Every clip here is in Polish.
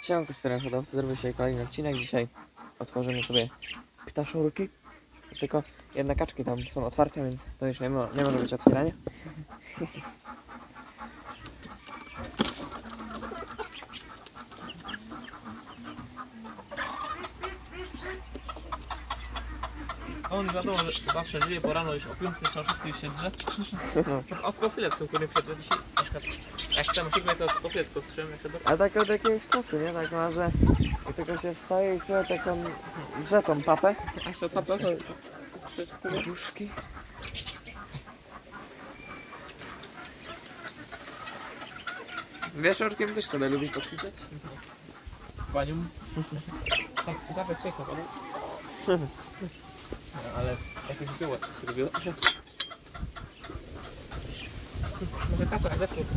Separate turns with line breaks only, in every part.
Siemanko, stary hodowcy, zrobię dzisiaj kolejny odcinek. Dzisiaj otworzymy sobie ptaszurki. Tylko jedne kaczki tam są otwarte, więc to już nie może być otwieranie.
On wiadomo, że zawsze żyje, bo rano już o 5 czy o 6 już się drze. Od kofilet tylko nie przedrze dzisiaj. Na przykład jak chcemy hikmę, to od kofilet tylko strzelmy jak się do...
A tak od jakiegoś czasu, nie? Tak ma, że tylko się wstaje i sobie taką drze tą papę.
A jeszcze otwarte to
Duszki. Wieczorkiem też sobie lubi pokwitać.
z panią. Kawę cieka, ale jakieś było, się robiło. Może kasa zepsuł.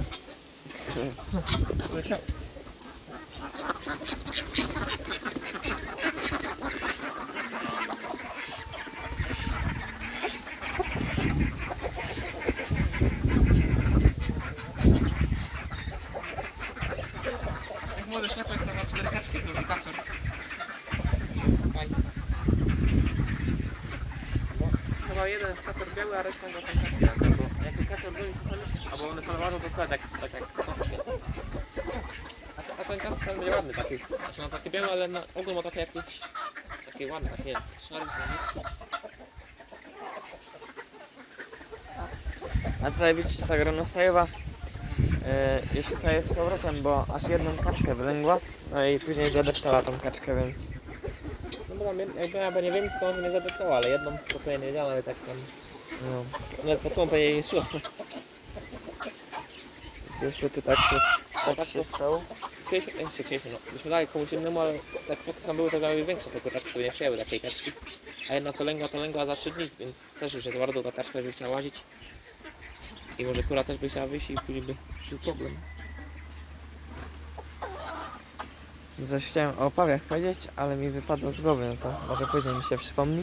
Młody szlaczek to na 4 kaczki są kaczor. Fajnie. Chyba jeden kaczor biały, a reszta to są kaczki. Jak kaczor biały to albo one są ważą to słodek, tak jak a ten kaczor będzie ładny taki. Znaczy ma takie białe, ale na ogół ma takie jakieś takie ładne, takie szary są.
A tutaj widzicie, ta gronostajowa już tutaj jest z powrotem, bo aż jedną kaczkę wylęgła, no i później zadeptała tą kaczkę, więc...
No bo jakby nie wiem, to nie zadeptała, ale jedną spokojnie nie wiedziałem, ale tak tam...
No,
Nawet po całą jej nie szło.
więc niestety tak się stało.
Chcieliśmy, no. Byśmy dali komuś innemu, ale tak póki tam były, to miały większe, tylko tak nie przyjęły takiej kaczki. A jedna co lęgła, to lęgła za 3 dni, więc też już jest bardzo ta kaczka, żeby chciała łazić. I może kura też by chciała wyjść i później by był problem.
Coś chciałem o opawiach powiedzieć, ale mi wypadło z głowy, no to może później mi się przypomni.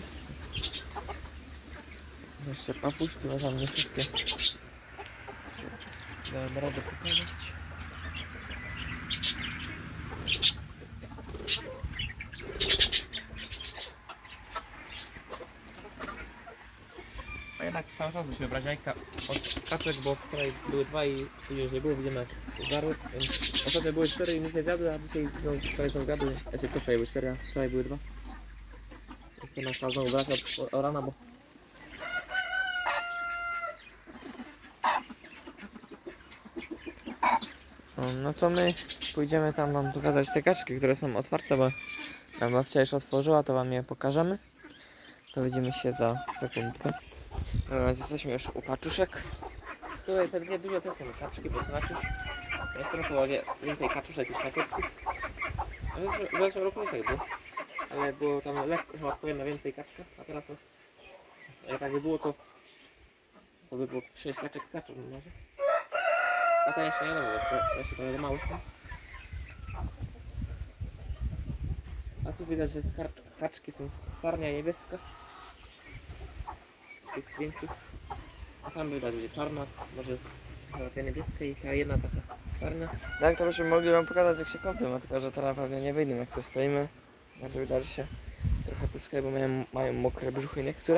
Jeszcze papuszki, bo tam nie wszystkie dałem radę pokazać.
A jednak cały czas musimy brać jajka od kaczek, bo wczoraj były 2 i później już nie było, widzimy jak zdarły, więc ostatnio były 4 i nic nie zjadły, a dzisiaj znowu wczoraj są zjadły, wczoraj były 4, a wczoraj były 2. Więc jedna trzeba znowu brać od rana, bo...
No to my pójdziemy tam wam pokazać te kaczki, które są otwarte, bo nam babcia już otworzyła, to wam je pokażemy. To widzimy się za sekundkę. Dobra, więc jesteśmy już u paczuszek.
Tutaj te dwie duże to są kaczki, bo słuchajcie, jest teraz więcej kaczuszek niż kaczków. W zeszłym roku nie tak było, ale było tam lekko, chyba powinno więcej kaczka, a teraz jest... Jak tak by było, to by było 6 kaczek kaczów może. A to jeszcze nie wiadomo, bo to jeszcze trochę mało. A tu widać, że kaczki są sarnia niebieska. Z tych większych. A tam widać, że czarna, może jest ta niebieska i ta jedna taka sarnia.
Tak, to byśmy mogli wam pokazać jak się kąpią, tylko że teraz pewnie nie wyjdą jak sobie stoimy. A tu widać się trochę pyskają, bo mają mokre brzuchy niektóre.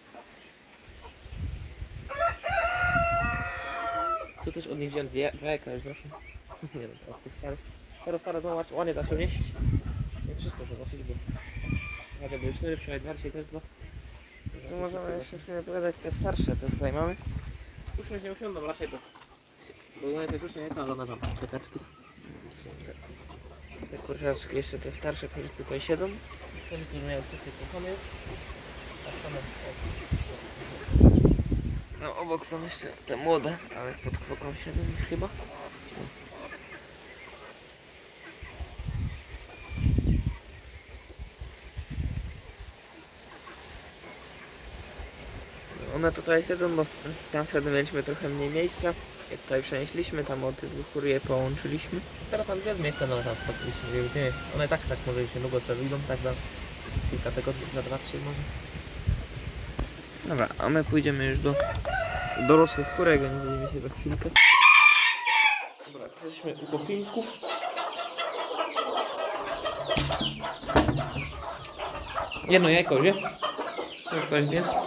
Tu też od nich wziąłem dwie jajka już zresztą. Nie wiem, od tych starych. Teraz stare znowu ładnie da się mieścić. Więc wszystko muszę nosić, bo... Ładnie były 4, wczoraj 2, dzisiaj też 2.
Tu możemy jeszcze sobie pokazać te starsze, co tutaj mamy.
Już nie usiądą raczej, bo one też już nie jaka, ale one tam te kaczki.
Te kurczaczki, jeszcze te starsze, które tutaj siedzą.
Te, które miały tutaj kochane. Tak samo.
No obok są jeszcze te młode, ale pod kwoką siedzą już chyba. One tutaj siedzą, bo tam wtedy mieliśmy trochę mniej miejsca. I tutaj przenieśliśmy, tam od dwóch kur je połączyliśmy.
Teraz tam jest miejsce na tam spotkaliśmy, nie wiem, one tak może się długo sobie wyjdą, tak za kilka tygodni, za 2-3 może.
Dobra, a my pójdziemy już do dorosłych kurek, więc widzimy się za chwilkę.
Dobra, jesteśmy u popinków. Jedno jajko już jest. To już ktoś jest.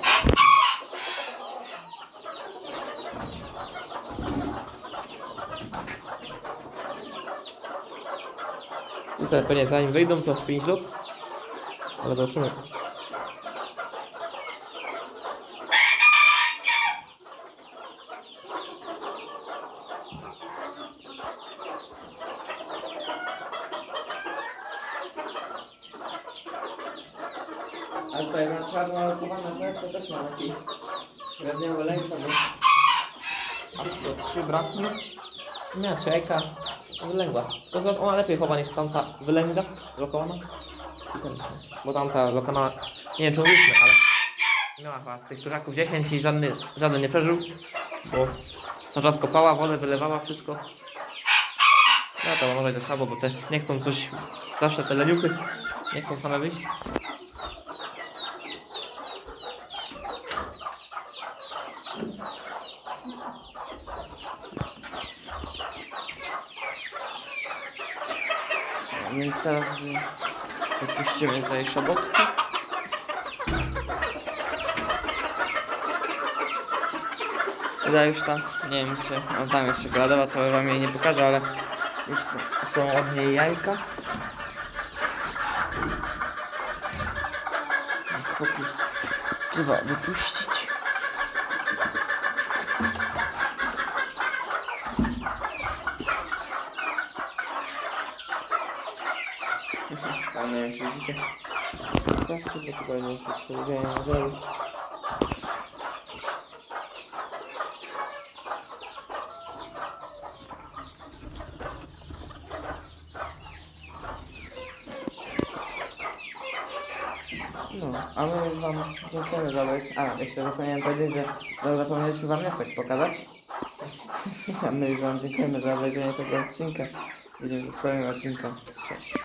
Tutaj pewnie zanim wyjdą to 5 lat. Ale zobaczymy.
A tutaj na czarno lokowane często też ma taki średnio lęka, bo
A 3 braknie. Miała 3 jajka wylęgła. To ona lepiej chowa niż tamta wylęga lokowana. I ten, bo tamta lokowana, nie wiem czy mówiliśmy, ale miała chyba z tych dużaków 10 i żaden nie przeżył. Bo cały czas kopała, wodę wylewała, wszystko. No to może i to słabo, bo te nie chcą coś, zawsze te leniuchy nie chcą same wyjść.
Więc teraz wypuścimy tutaj szabotkę. Chyba już tam, nie wiem czy on tam jest czekoladowa, co wam jej nie pokażę, ale już są od niej jajka. Chłopi trzeba wypuścić. Tam nie wiem czy widzicie. Troszkę nie tylko nie przewidziałem zrobić. No, a my już wam dziękujemy za obejrzenie. A, jeszcze zapomniałem powiedzieć, że zapomnieliśmy wam wniosek pokazać. A my już wam dziękujemy za obejrzenie tego odcinka. Widzimy się w kolejnym odcinku. Cześć.